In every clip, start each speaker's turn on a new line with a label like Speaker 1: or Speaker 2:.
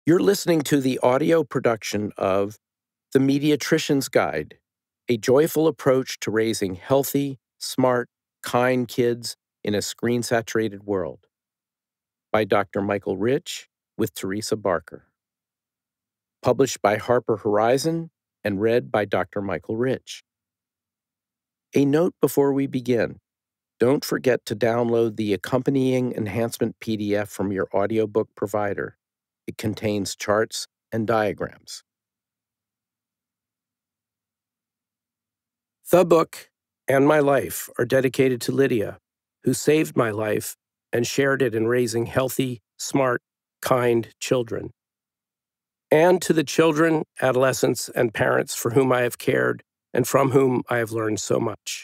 Speaker 1: You're listening to the audio production of The Mediatrician's Guide, a joyful approach to raising healthy, smart, kind kids in a screen-saturated world, by Dr. Michael Rich with Teresa Barker. Published by Harper Horizon and read by Dr. Michael Rich. A note before we begin. Don't forget to download the accompanying enhancement PDF from your audiobook provider. It contains charts and diagrams. The book and my life are dedicated to Lydia, who saved my life and shared it in raising healthy, smart, kind children, and to the children, adolescents, and parents for whom I have cared and from whom I have learned so much.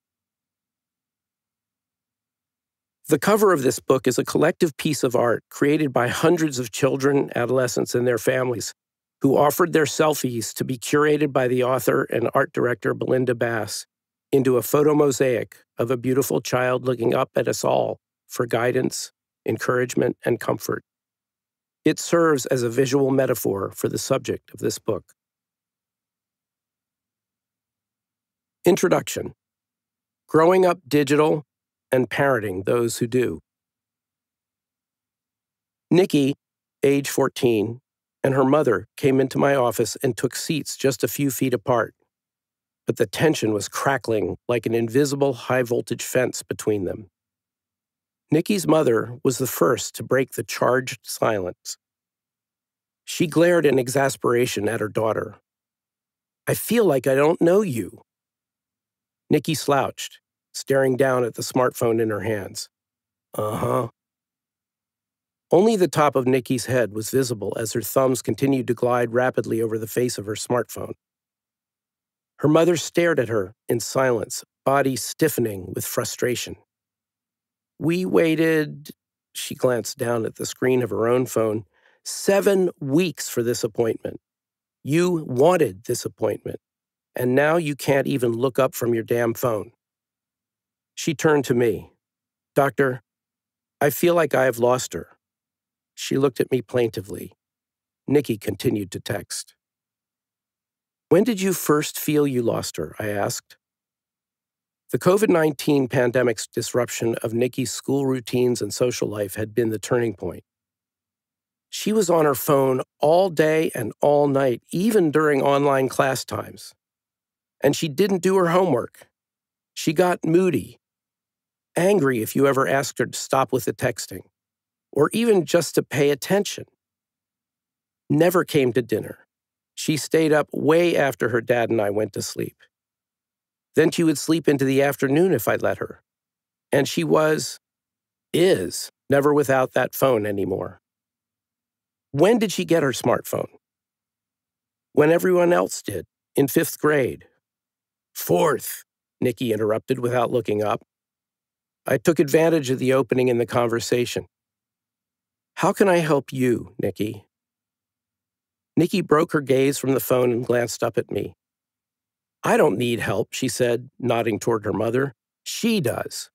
Speaker 1: The cover of this book is a collective piece of art created by hundreds of children, adolescents, and their families who offered their selfies to be curated by the author and art director Belinda Bass into a photo mosaic of a beautiful child looking up at us all for guidance, encouragement, and comfort. It serves as a visual metaphor for the subject of this book. Introduction: Growing Up Digital and Parenting Those Who Do. Nikki, age 14, and her mother came into my office and took seats just a few feet apart. But the tension was crackling like an invisible high-voltage fence between them. Nikki's mother was the first to break the charged silence. She glared in exasperation at her daughter. "I feel like I don't know you." Nikki slouched, staring down at the smartphone in her hands. Uh-huh. Only the top of Nikki's head was visible as her thumbs continued to glide rapidly over the face of her smartphone. Her mother stared at her in silence, body stiffening with frustration. "We waited," she glanced down at the screen of her own phone, "7 weeks for this appointment. You wanted this appointment, and now you can't even look up from your damn phone." She turned to me. "Doctor, I feel like I have lost her." She looked at me plaintively. Nikki continued to text. "When did you first feel you lost her?" I asked. The COVID-19 pandemic's disruption of Nikki's school routines and social life had been the turning point. She was on her phone all day and all night, even during online class times. And she didn't do her homework. She got moody, angry if you ever asked her to stop with the texting, or even just to pay attention. Never came to dinner. She stayed up way after her dad and I went to sleep. Then she would sleep into the afternoon if I'd let her. And she is never without that phone anymore. When did she get her smartphone? When everyone else did, in 5th grade. "4th," Nikki interrupted without looking up. I took advantage of the opening in the conversation. "How can I help you, Nikki?" Nikki broke her gaze from the phone and glanced up at me. "I don't need help," she said, nodding toward her mother. "She does."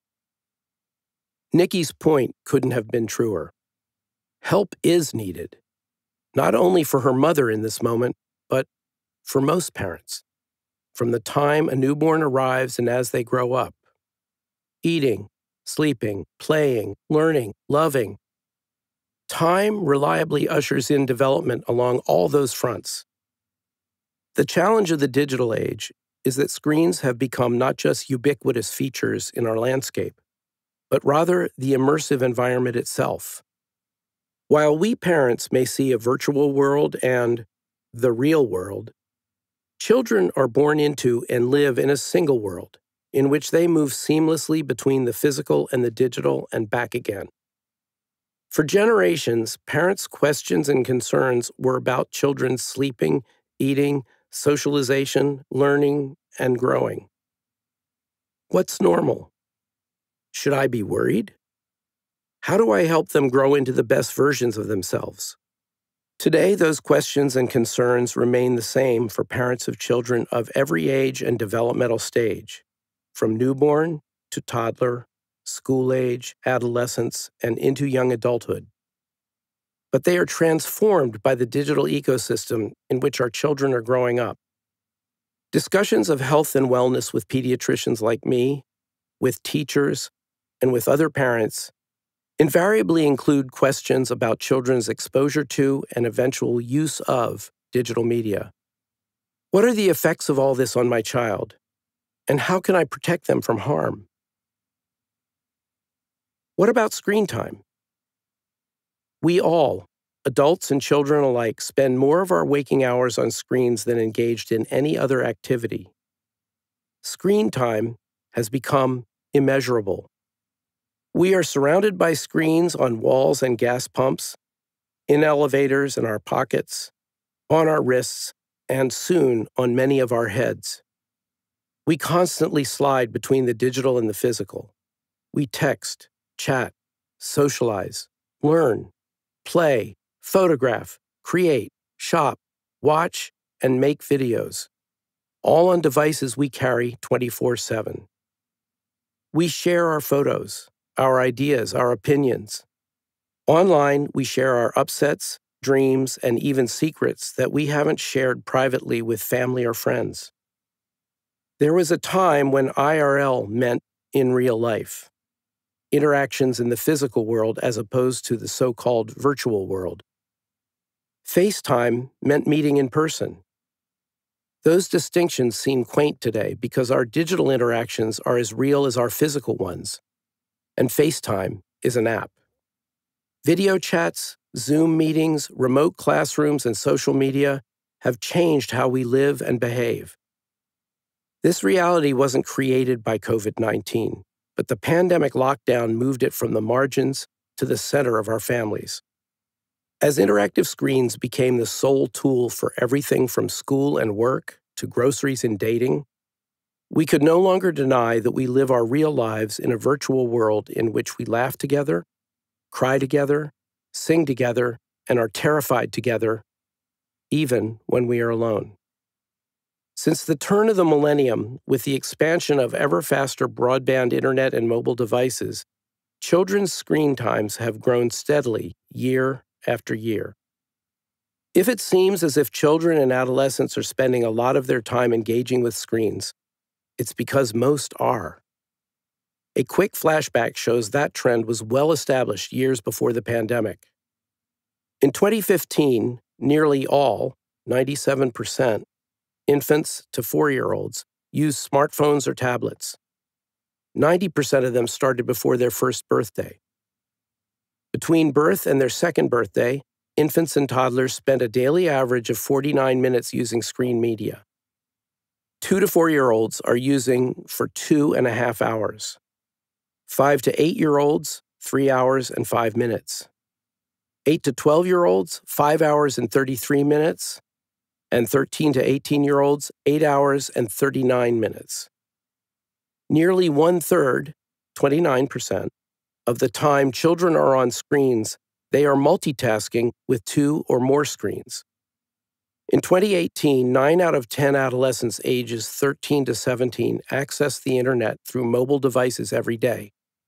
Speaker 1: Nikki's point couldn't have been truer. Help is needed, not only for her mother in this moment, but for most parents, from the time a newborn arrives and as they grow up. Eating, sleeping, playing, learning, loving. Time reliably ushers in development along all those fronts. The challenge of the digital age is that screens have become not just ubiquitous features in our landscape, but rather the immersive environment itself. While we parents may see a virtual world and the real world, children are born into and live in a single world in which they move seamlessly between the physical and the digital and back again. For generations, parents' questions and concerns were about children sleeping, eating, socialization, learning, and growing. What's normal? Should I be worried? How do I help them grow into the best versions of themselves? Today, those questions and concerns remain the same for parents of children of every age and developmental stage, from newborn to toddler, school age, adolescence, and into young adulthood. but they are transformed by the digital ecosystem in which our children are growing up. Discussions of health and wellness with pediatricians like me, with teachers, and with other parents invariably include questions about children's exposure to and eventual use of digital media. What are the effects of all this on my child? And how can I protect them from harm? What about screen time? We all, adults and children alike, spend more of our waking hours on screens than engaged in any other activity. Screen time has become immeasurable. We are surrounded by screens on walls and gas pumps, in elevators and our pockets, on our wrists, and soon on many of our heads. We constantly slide between the digital and the physical. We text, chat, socialize, learn, play, photograph, create, shop, watch, and make videos, all on devices we carry 24/7. We share our photos, our ideas, our opinions. Online, we share our upsets, dreams, and even secrets that we haven't shared privately with family or friends. There was a time when IRL meant in real life, interactions in the physical world as opposed to the so-called virtual world. FaceTime meant meeting in person. Those distinctions seem quaint today because our digital interactions are as real as our physical ones, and FaceTime is an app. Video chats, Zoom meetings, remote classrooms, and social media have changed how we live and behave. This reality wasn't created by COVID-19, but the pandemic lockdown moved it from the margins to the center of our families. As interactive screens became the sole tool for everything from school and work to groceries and dating, we could no longer deny that we live our real lives in a virtual world in which we laugh together, cry together, sing together, and are terrified together, even when we are alone. Since the turn of the millennium, with the expansion of ever faster broadband internet and mobile devices, children's screen times have grown steadily year after year. If it seems as if children and adolescents are spending a lot of their time engaging with screens, it's because most are. A quick flashback shows that trend was well established years before the pandemic. In 2015, nearly all, 97%, infants to 4-year-olds used smartphones or tablets. 90% of them started before their first birthday. Between birth and their second birthday, infants and toddlers spent a daily average of 49 minutes using screen media. 2 to 4-year-olds are using for 2.5 hours. 5 to 8-year-olds, 3 hours and 5 minutes. 8 to 12-year-olds, 5 hours and 33 minutes. And 13 to 18-year-olds, 8 hours and 39 minutes. Nearly 1/3, 29%, of the time children are on screens, they are multitasking with 2 or more screens. In 2018, 9 out of 10 adolescents ages 13 to 17 access the internet through mobile devices every day.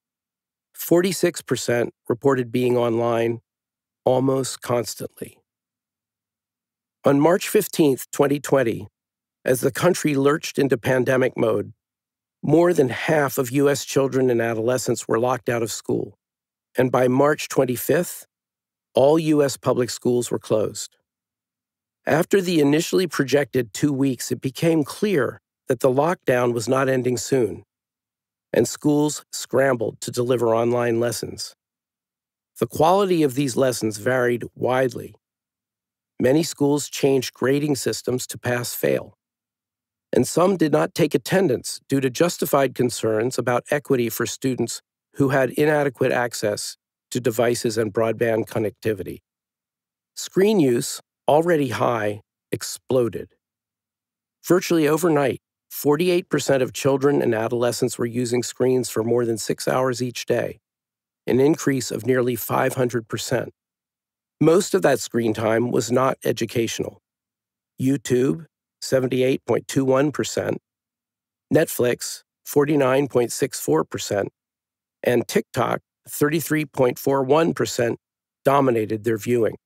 Speaker 1: 46% reported being online almost constantly. On March 15, 2020, as the country lurched into pandemic mode, more than half of U.S. children and adolescents were locked out of school, and by March 25th, all U.S. public schools were closed. After the initially projected 2 weeks, it became clear that the lockdown was not ending soon, and schools scrambled to deliver online lessons. The quality of these lessons varied widely. Many schools changed grading systems to pass-fail, and some did not take attendance due to justified concerns about equity for students who had inadequate access to devices and broadband connectivity. Screen use, already high, exploded. Virtually overnight, 48% of children and adolescents were using screens for more than 6 hours each day, an increase of nearly 500%. Most of that screen time was not educational. YouTube, 78.21%, Netflix, 49.64%, and TikTok, 33.41%, dominated their viewing.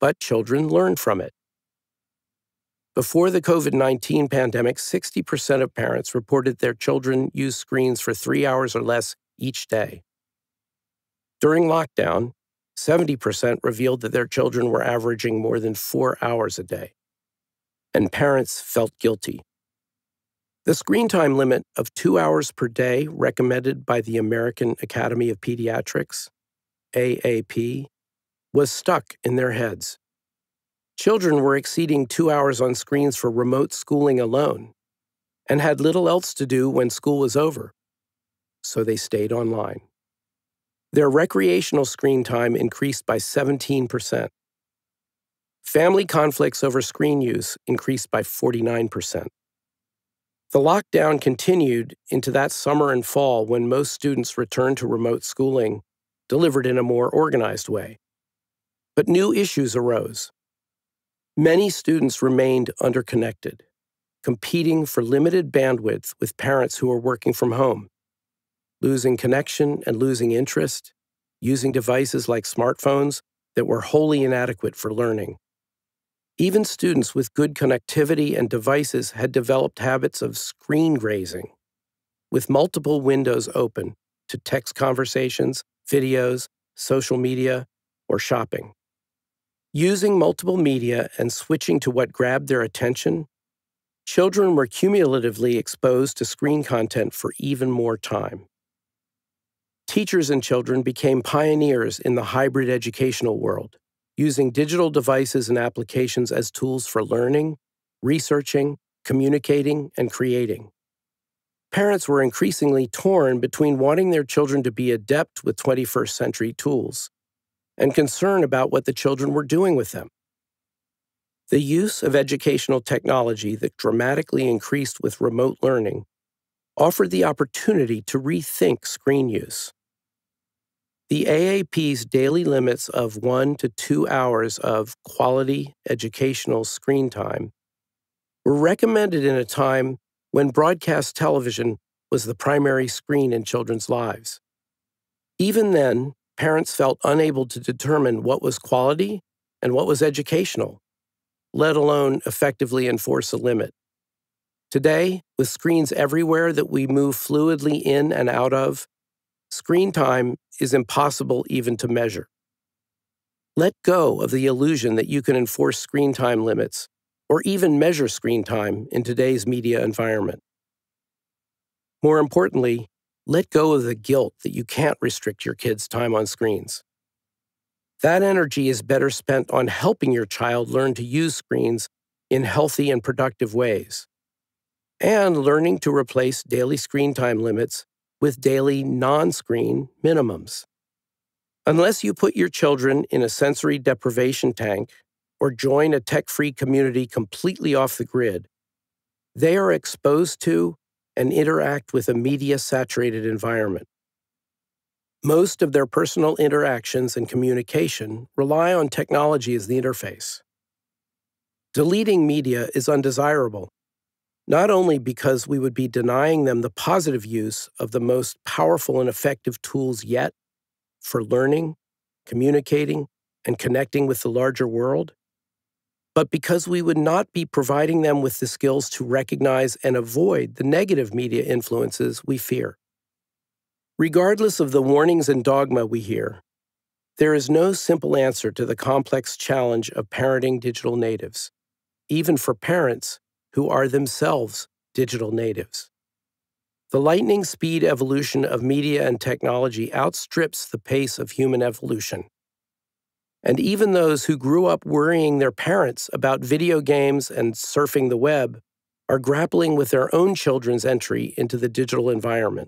Speaker 1: but children learn from it. Before the COVID-19 pandemic, 60% of parents reported their children use screens for 3 hours or less each day. During lockdown, 70% revealed that their children were averaging more than 4 hours a day, and parents felt guilty. The screen time limit of 2 hours per day recommended by the American Academy of Pediatrics, AAP, was stuck in their heads. Children were exceeding 2 hours on screens for remote schooling alone and had little else to do when school was over, so they stayed online. Their recreational screen time increased by 17%. Family conflicts over screen use increased by 49%. The lockdown continued into that summer and fall when most students returned to remote schooling, delivered in a more organized way. But new issues arose. Many students remained underconnected, competing for limited bandwidth with parents who were working from home, losing connection and losing interest, using devices like smartphones that were wholly inadequate for learning. Even students with good connectivity and devices had developed habits of screen grazing, with multiple windows open to text conversations, videos, social media, or shopping. Using multiple media and switching to what grabbed their attention, children were cumulatively exposed to screen content for even more time. Teachers and children became pioneers in the hybrid educational world, using digital devices and applications as tools for learning, researching, communicating, and creating. Parents were increasingly torn between wanting their children to be adept with 21st century tools and concern about what the children were doing with them. The use of educational technology that dramatically increased with remote learning offered the opportunity to rethink screen use. The AAP's daily limits of 1 to 2 hours of quality educational screen time were recommended in a time when broadcast television was the primary screen in children's lives. Even then, parents felt unable to determine what was quality and what was educational, let alone effectively enforce a limit. Today, with screens everywhere that we move fluidly in and out of, screen time is impossible even to measure. Let go of the illusion that you can enforce screen time limits or even measure screen time in today's media environment. More importantly, let go of the guilt that you can't restrict your kids' time on screens. That energy is better spent on helping your child learn to use screens in healthy and productive ways, and learning to replace daily screen time limits with daily non-screen minimums. Unless you put your children in a sensory deprivation tank or join a tech-free community completely off the grid, they are exposed to and interact with a media-saturated environment. Most of their personal interactions and communication rely on technology as the interface. Deleting media is undesirable, not only because we would be denying them the positive use of the most powerful and effective tools yet for learning, communicating, and connecting with the larger world, but because we would not be providing them with the skills to recognize and avoid the negative media influences we fear. Regardless of the warnings and dogma we hear, there is no simple answer to the complex challenge of parenting digital natives, even for parents who are themselves digital natives. The lightning speed evolution of media and technology outstrips the pace of human evolution. And even those who grew up worrying their parents about video games and surfing the web are grappling with their own children's entry into the digital environment.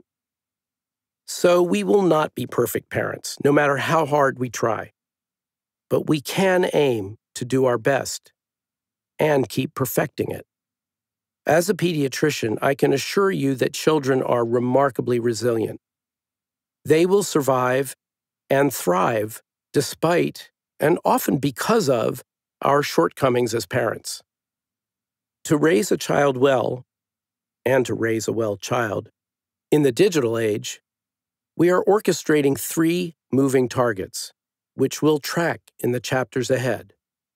Speaker 1: So we will not be perfect parents, no matter how hard we try. But we can aim to do our best and keep perfecting it. As a pediatrician, I can assure you that children are remarkably resilient. They will survive and thrive despite, and often because of, our shortcomings as parents. To raise a child well, and to raise a well child, in the digital age, we are orchestrating 3 moving targets, which we'll track in the chapters ahead.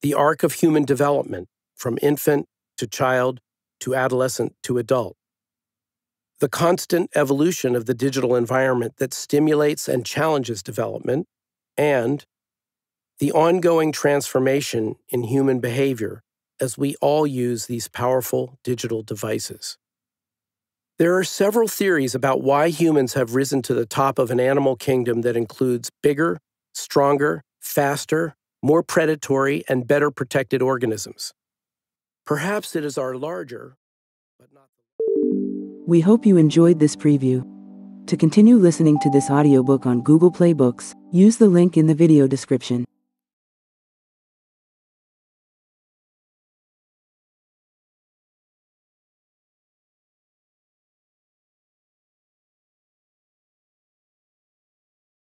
Speaker 1: the arc of human development, from infant to child to adolescent to adult. The constant evolution of the digital environment that stimulates and challenges development, and the ongoing transformation in human behavior as we all use these powerful digital devices. There are several theories about why humans have risen to the top of an animal kingdom that includes bigger, stronger, faster, more predatory, and better protected organisms. Perhaps it is our larger, but not the...
Speaker 2: We hope you enjoyed this preview. To continue listening to this audiobook on Google Play Books, use the link in the video description.